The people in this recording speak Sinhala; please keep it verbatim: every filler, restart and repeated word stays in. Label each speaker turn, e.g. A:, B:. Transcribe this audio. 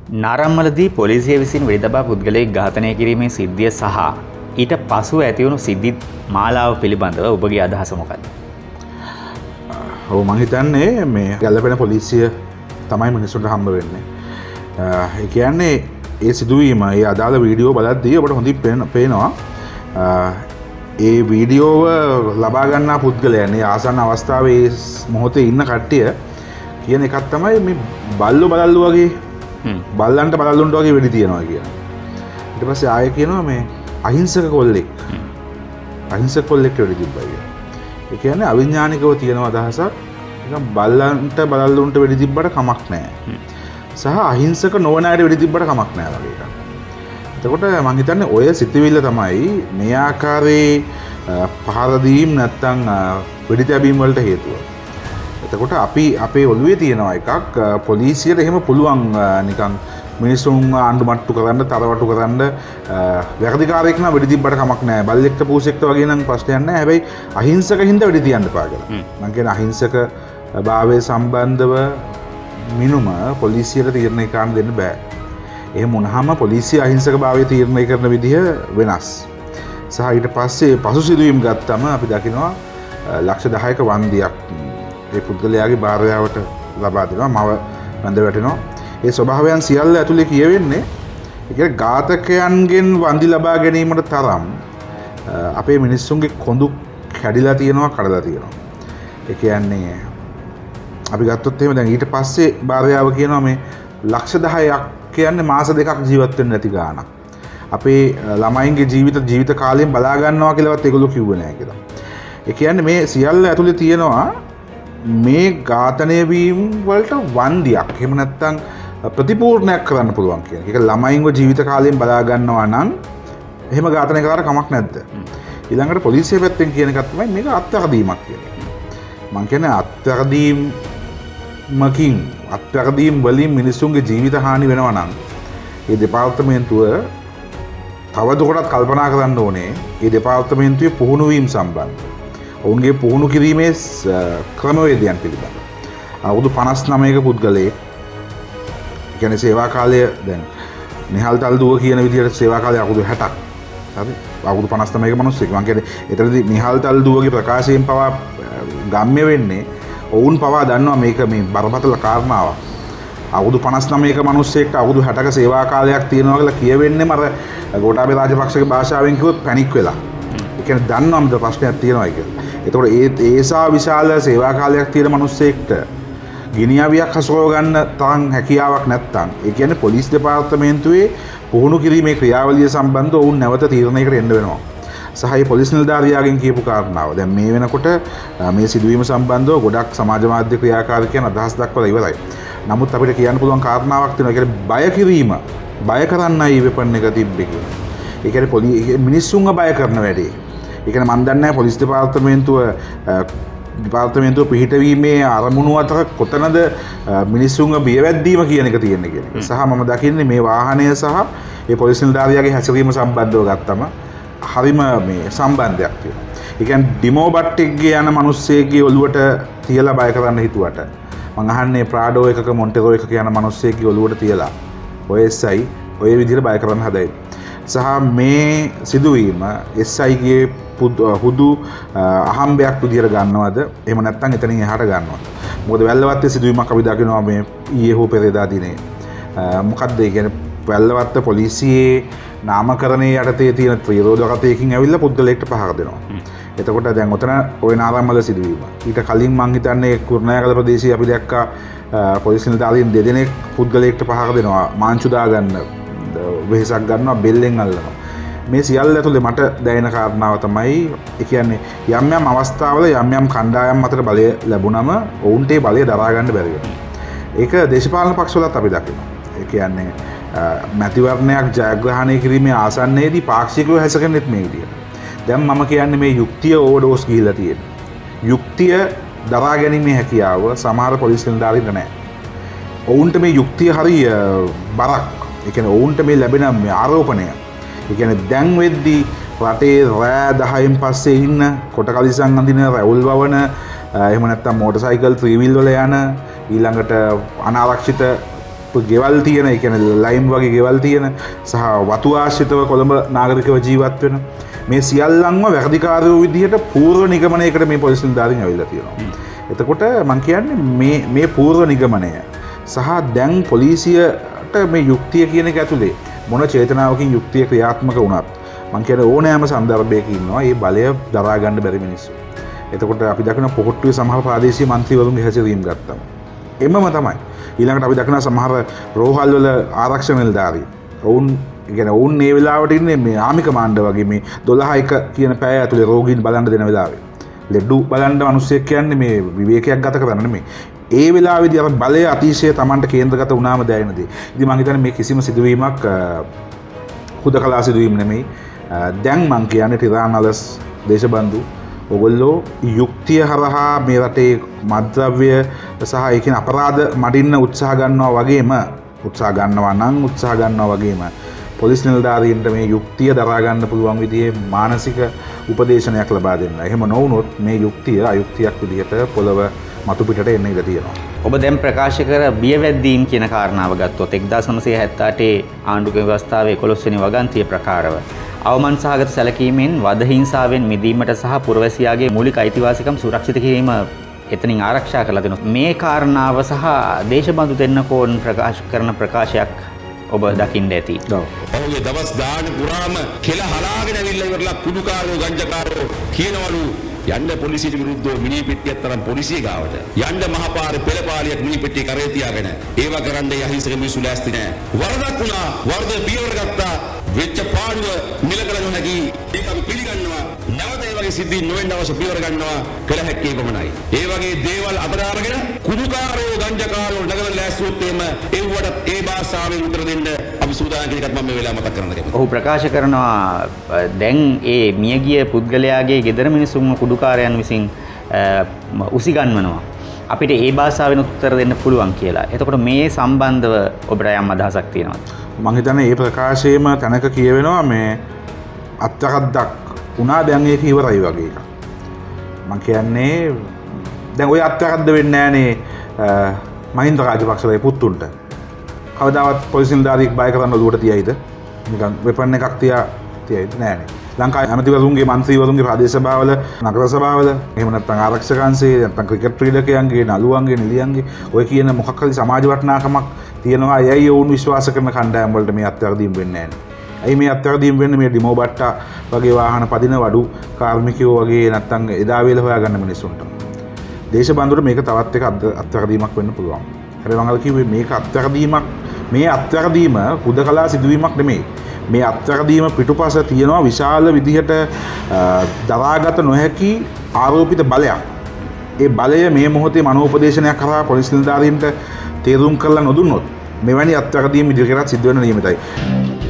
A: නාරම්මලදී පොලිසිය විසින් වෙඩිතබා පුද්ගලයෙක් ඝාතනය කිරීමේ සිද්ධිය සහ ඊට පසුව ඇතිවුණු සිද්ධි මාලාව පිළිබඳව ඔබගේ අදහස මොකක්ද?
B: ඔව් මම හිතන්නේ මේ ගැළපෙන පොලිසිය තමයි මිනිස්සුන්ට හම්බ වෙන්නේ. ඒ කියන්නේ ඒ සිදුවීම ඒ අදාළ වීඩියෝ බලද්දී ඔබට හොඳින් පේනවා ඒ වීඩියෝව ලබා ගන්නා පුද්ගලයන් ඒ ආසන්න අවස්ථාවේ ඒ මොහොතේ ඉන්න කට්ටිය කියන එකක් තමයි මේ බල්ලෝ බලල්ලු වගේ බල්ලන්ට බලල්ලුන්ට වගේ වෙඩි තියනවා කියන. ඊට පස්සේ ආයෙ කියනවා මේ අහිංසක කොල්ලෙක් අහිංසක කොල්ලෙක් වෙඩි තිබ්බා කියලා. ඒ කියන්නේ අවිඥානිකව තියෙන අදහසක් නිකන් බල්ලන්ට බලල්ලුන්ට වෙඩි තිබ්බට කමක් නැහැ. සහ අහිංසක නොවන අයට වෙඩි තිබ්බට කමක් නැහැ වගේ එකක්. එතකොට මම හිතන්නේ ඔය සිතිවිල්ල තමයි මේ ආකාරයේ පහර දීම් නැත්තම් වෙඩි තැබීම් වලට හේතුව. එතකොට අපි අපේ ඔළුවේ තියෙනවා එකක් පොලිසියට එහෙම පුළුවන් නිකන් මිනිස්සුන් ආණ්ඩුමට්ටු කරන්න තරවටු කරන්න වැරදිකාරයෙක් නම් වෙඩි තිබ්බට කමක් නැහැ. බල්ලෙක්ට පූසෙක්ට වගේ නම් ප්‍රශ්නයක් නැහැ. හැබැයි අහිංසක හින්දා වෙඩි තියන්න එපා කියලා. මම කියන අහිංසක භාවයේ සම්බන්ධව මිනුම පොලිසියට තීරණය කරන්න දෙන්න බෑ. එහෙම වුණාම පොලිසිය අහිංසක භාවය තීරණය කරන විදිහ වෙනස්. සහ ඊට පස්සේ පසු සිදුවීම් ගත්තම අපි දකිනවා ලක්ෂ දහයක වන්දියක් ඒ පුද්ගලයාගේ භාර්යාවට ලබා දෙනවා. මව වැඳ වැටෙනවා. ඒ ස්වභාවයන් සියල්ල ඇතුලේ කියවෙන්නේ ඒ කියන්නේ ඝාතකයන්ගෙන් වන්දි ලබා ගැනීමට තරම් අපේ මිනිස්සුන්ගේ කොඳු කැඩිලා තියෙනවා කඩලා තියෙනවා. ඒ කියන්නේ අපි ගත්තොත් එහෙම දැන් ඊට පස්සේ භාර්යාව කියනවා මේ ලක්ෂ දහයක් කියන්නේ මාස දෙකක් ජීවත් වෙන්න නැති ගාණක්. අපේ ළමයින්ගේ ජීවිත ජීවිත කාලයෙන් බලා ගන්නවා කියලාවත් ඒගොල්ලෝ කිව්වේ නැහැ කියලා. ඒ කියන්නේ මේ සියල්ල ඇතුලේ තියෙනවා මේ ඝාතනය වීම වලට වන්දියක්. එහෙම නැත්නම් ප්‍රතිපූර්ණයක් කරන්න පුළුවන් කියන එක. ඒක ළමයින්ව ජීවිත කාලයෙන් බලා ගන්නවා නම් එහෙම ඝාතනය කරලා කමක් නැද්ද? ඊළඟට පොලිසිය පැත්තෙන් කියන එකක් තමයි මේක අත්අඩදීමක් කියන එක. මම කියන්නේ අත්අඩදීම් මකින් අත්වැරදීම් වලින් මිනිස්සුන්ගේ ජීවිත හානි වෙනවා නම් ඒ දෙපාර්තමේන්තුව තවදුරටත් කල්පනා කරන්න ඕනේ ඒ දෙපාර්තමේන්තුවේ පුහුණු වීම සම්බන්ධ. ඔවුන්ගේ පුහුණු කිරීමේ ක්‍රමවේදයන් පිළිබඳව. අවුරුදු පනස් නවයක පුද්ගලයෙක් ඒ කියන්නේ සේවා කාලය දැන් නිහල් තල්දුව කියන විදිහට සේවා කාලය අවුරුදු හැටක්. හරි? අවුරුදු පනස් නවයක මිනිස්සෙක්. මම කියන්නේ එතනදී නිහල් තල්දුවගේ ප්‍රකාශයෙන් පවා ගම්ම්‍ය වෙන්නේ ඔවුන් පවා දන්නවා මේක මේ බරපතල කාරණාවක්. අවුරුදු පනස් නවයක මිනිස්සෙක්ට අවුරුදු හැටක සේවා කාලයක් තියෙනවා කියලා කියවෙන්නේම අර ගෝඨාභය රාජපක්ෂගේ භාෂාවෙන් කිව්වොත් පැනික් වෙලා. ඒ කියන්නේ දන්නවා මේ ප්‍රශ්නයක් තියෙනවා කියලා. ඒතකොට ඒ ඒසා විශාල සේවා කාලයක් තියෙන මිනිස්සෙක්ට ගිනියවියක් හසුරව ගන්න තරම් හැකියාවක් නැත්තම් ඒ කියන්නේ පොලිස් දෙපාර්තමේන්තුවේ පුහුණු කිරීමේ ක්‍රියාවලිය සම්බන්ධව ඔවුන් නැවත තීරණයකට එන්න වෙනවා. සහය පොලිස් නිලධාරියාගෙන් කියපු කාරණාව. දැන් මේ වෙනකොට මේ සිදුවීම සම්බන්ධව ගොඩක් සමාජ මාධ්‍ය ක්‍රියාකාරකයන් අදහස් දක්වලා ඉවරයි. නමුත් අපිට කියන්න පුළුවන් කාරණාවක් තියෙනවා. ඒ කියන්නේ බය කිරීම, බය කරන්නයි වෙපන් එක තිබ්බේ කියලා. ඒ කියන්නේ පොලි මිනිස්සුන්ව බය කරන වැඩේ. ඒ කියන්නේ මම දන්නේ නැහැ පොලිස් දෙපාර්තමේන්තුව දෙපාර්තමේන්තුව පිහිටවීමේ අරමුණු අතර කොතනද මිනිස්සුන්ව බියවැද්දීම කියන එක තියෙන්නේ කියන එක. සහ මම දකින්නේ මේ වාහනය සහ ඒ පොලිස් නිලධාරියාගේ හැසිරීම සම්බන්ධව ගත්තම හරිම මේ සම්බන්ධයක් තියෙනවා. ඒ කියන්නේ ඩිමෝ බට්ටෙක්ගේ යන මිනිස්සෙක්ගේ ඔළුවට තියලා බය කරන්න හිතුවට මං අහන්නේ ප්‍රාඩෝ එකක මොන්ටෙරෝ එකක යන මිනිස්සෙක්ගේ ඔළුවට තියලා ඔය එස් අයි ඔය විදිහට බය කරන්න හදයි. සහ මේ සිදුවීම එස් අයිගේ හුදු අහම්බයක් විදිහට ගන්නවද? එහෙම නැත්නම් එතනින් එහාට ගන්නවද? මොකද වැල්ලවත්තේ සිදුවීමක් අපි දකිනවා මේ ඊයේ හෝ පෙරේදා දිනේ. මොකක්ද ඒ කියන්නේ වැල්ලවත්ත පොලිසියේ නාමකරණයේ යටතේ තියෙන ත්‍රිරෝධකතයකින් ඇවිල්ලා පුද්ගලයෙක්ට පහර දෙනවා. එතකොට දැන් ඔතන ওই නාරම්මල සිදුවීම. ඊට කලින් මං හිතන්නේ කුරුණෑගල ප්‍රදේශයේ අපි දැක්කා පොලිස් නිලධාරීන් දෙදෙනෙක් පුද්ගලයෙක්ට පහර දෙනවා. මාංචු දාගන්න වෙහසක් ගන්නවා බෙල්ලෙන් අල්ලනවා. මේ සියල්ල ඇතුලේ මට දැනෙන කාරණාව තමයි ඒ කියන්නේ යම් යම් අවස්ථාවල යම් යම් කණ්ඩායම් අතර බලය ලැබුණම ඔවුන්ට ඒ බලය දරා ගන්න බැරි වෙනවා. ඒක දේශපාලන පක්ෂවලත් අපි දකිනවා. ඒ කියන්නේ මැතිවරණයක් ජයග්‍රහණය කිරීමේ ආසන්නයේදී පාක්ෂිකව හැසකෙන්නෙත් මේ විදියට. දැන් මම කියන්නේ මේ යුක්තිය ඕවර්ඩෝස් ගිහිල්ලා තියෙනවා. යුක්තිය දරා ගැනීමේ හැකියාව සමහර පොලිස් නිලධාරීන්ට නැහැ. ඔවුන්ට මේ යුක්තිය හරි බරක්. ඒ කියන්නේ ඔවුන්ට මේ ලැබෙන මේ ආරෝපණය. ඒ කියන්නේ දැන් වෙද්දී රටේ රෑ දහයෙන් පස්සේ ඉන්න කොට කලිසම් අඳින රැවුල් වවන එහෙම නැත්නම් මෝටර් සයිකල් ත්‍රී වීල් වල යන ඊළඟට අනාරක්ෂිත ගෙවල් තියෙන, ඒ කියන්නේ ලයිම් වගේ ගෙවල් තියෙන සහ වතු ආශ්‍රිතව කොළඹ නාගරිකව ජීවත් වෙන මේ සියල්ලන්ම වැරදිකාරයෝ විදිහට පූර්ව නිගමනයකට මේ පොලිස් නිලධාරීන් ඇවිල්ලා තියෙනවා. එතකොට මම කියන්නේ මේ මේ පූර්ව නිගමනය සහ දැන් පොලිසියට මේ යුක්තිය කියන එක ඇතුලේ මොන චේතනාවකින් යුක්තිය ක්‍රියාත්මක වුණත් මම කියන්නේ ඕනෑම සන්දර්භයක ඉන්නවා මේ බලය දරා ගන්න බැරි මිනිස්සු. එතකොට අපි දකින පොහොට්ටුවේ සමහර ප්‍රාදේශීය മന്ത്രിවරුන්ගේ හැසිරීම් ගත්තම එමම තමයි. ඊළඟට අපි දකින සමහර රෝහල් වල ආරක්ෂක නිලධාරීන් ඔවුන් කියන්නේ ඔවුන් මේ වෙලාවට ඉන්නේ මේ ආමි කමාන්ඩර් වගේ මේ දොළහ එක කියන පැය ඇතුලේ රෝගීන් බලන්න දෙන වෙලාවේ. ලෙඩු බලන්න මිනිස්සෙක් කියන්නේ මේ විවේකයක් ගත කරන්න නෙමෙයි. ඒ වෙලාවේදී අර බලය අතිශය Tamanට කේන්ද්‍රගත වුණාම දැනෙන දේ. ඉතින් මම හිතන්නේ මේ කිසිම සිදුවීමක් හුදකලා සිදුවීම නෙමෙයි. දැන් මම කියන්නේ ටිරානලස් දේශබන්දු ඔගොල්ලෝ යුක්තිය හරහා මේ රටේ මද්ද්‍රව්‍ය සහ ඒ කියන අපරාධ මඩින්න උත්සාහ ගන්නවා වගේම උත්සාහ ගන්නවා නම් උත්සාහ ගන්නවා වගේම පොලිස් නිලධාරීන්ට මේ යුක්තිය දරා ගන්න පුළුවන් විදිහේ මානසික උපදේශනයක් ලබා දෙන්න. එහෙම නොවුනොත් මේ යුක්තිය අයුක්තියක් විදිහට පොළව මතු පිටට එන්න ඉඩ තියෙනවා.
A: ඔබ දැන් ප්‍රකාශ කර බියවැද්දීම් කියන කාරණාව ගත්තොත් එක්දාස් නවසිය හැත්තෑ අටේ ආණ්ඩුක්‍රම ව්‍යවස්ථාවේ එකොළොස් වෙනි වගන්තිය ප්‍රකාරව අවමන් සහගත සැලකීමෙන් වද හිංසාවෙන් මිදීමට සහ පුරවැසියාගේ මූලික අයිතිවාසිකම් සුරක්ෂිත කිරීම එතනින් ආරක්ෂා කරලා දෙනවා. මේ කාරණාව සහ දේශබන්දු දෙන්නකෝන් ප්‍රකාශ කරන ප්‍රකාශයක් ඔබ දකින්න ඇති.
C: ඔහුගේ දවස් ගාන පුරාම කෙල හලාගෙන ඇවිල්ලා ඉවරලා කුඩුකාරයෝ ගංජකාරයෝ කියනවලු යන්න පොලිසියට විරුද්ධව මිනි පෙට්ටියක් තරම් පොලිසිය ගාවට යන්න මහපාරේ පෙළපාලියක් මිනි පෙට්ටිය කරේ තියාගෙන ඒවා කරන්න අහිංසක මිනිස්සු ලෑස්ති නැහැ. වරදක් වුණා, වරද පියවර ගත්තා, වෙච්ච පාඩුව මිලකල නොහැකි ඒක අපි පිළිගන්නවා. නැවත ඒ වගේ සිද්ධි නොවෙන්න අවශ්‍ය පියවර ගන්නවා කළ හැක්කේ කොමනයි. ඒ වගේ දේවල් අතගාරගෙන කුඩුකාරයෝ ගංජකාරයෝ නගර ලෑස්තිවොත් එහෙම ඒවට ඒ භාෂාවෙන් උත්තර දෙන්න අපි සූදානම් කියන එකත් මම මේ වෙලාව මතක් කරන්න කැමතියි.
A: ඔහු ප්‍රකාශ කරනවා දැන් ඒ මියගිය පුද්ගලයාගේ ගෙදර මිනිසුන්ව කුඩුකාරයන් විසින් උසිගන්වනවා. අපිට ඒ භාෂාවෙන් උත්තර දෙන්න පුළුවන් කියලා. එතකොට මේ සම්බන්ධව ඔබට යම් අදහසක් තියෙනවද?
B: මම හිතන්නේ මේ ප්‍රකාශයේම තැනක කියවෙනවා මේ අත්තරද්දක් උනා දැන් ඒක ඉවරයි වගේ එකක්. මම කියන්නේ දැන් ඔය අත්තරද්ද වෙන්නේ නැහනේ මහින්ද රාජපක්ෂගේ පුතුන්ට. කවදාවත් පොලිස් නිලධාරියෙක් බය කරන්න ඔලුවට තියයිද? නිකන් වෙපන් එකක් තියා තියයිද? නෑනේ. ලංකාවේ ඇමතිවරුන්ගේ මන්ත්‍රීවරුන්ගේ ප්‍රදේශ සභාවල නගර සභාවල එහෙම නැත්නම් ආරක්ෂක අංශයේ නැත්නම් ක්‍රිකට් ක්‍රීඩකයන්ගේ නළුවන්ගේ නිලියන්ගේ ඔය කියන මොකක් හරි සමාජ වටිනාකමක් තියෙනවා. එයයි ඔවුන් විශ්වාස කරන කණ්ඩායම් වලට මේ අත්තරදීම් වෙන්නේ නැහැ. ඇයි මේ අත්තරදීම් වෙන්නේ? මේ ඩිමෝ බට්ටා වගේ වාහන පදින වඩු කාර්මිකයෝ වගේ නැත්නම් එදා වේල හොයාගන්න මිනිස්සුන්ට. දේශබන්දුට මේක තවත් එක අත්තරදීමක් වෙන්න පුළුවන්. හැබැයි මම කිව්වේ මේක අත්තරදීමක් මේ අත්තරදීම හුදකලා සිදුවීමක් නෙමෙයි. මේ අත්තරදීම පිටුපස තියෙනවා විශාල විදිහට දරාගත නොහැකි ආරෝපිත බලයක්. ඒ බලය මේ මොහොතේ මනෝපදේශනයක් කරා පොලිස් නිලධාරීන්ට තේරුම් කරලා නොදුන්නොත් මෙවැනි අත්තරදීම් ඉදිරියට සිද්ධ වෙන්න නියමිතයි.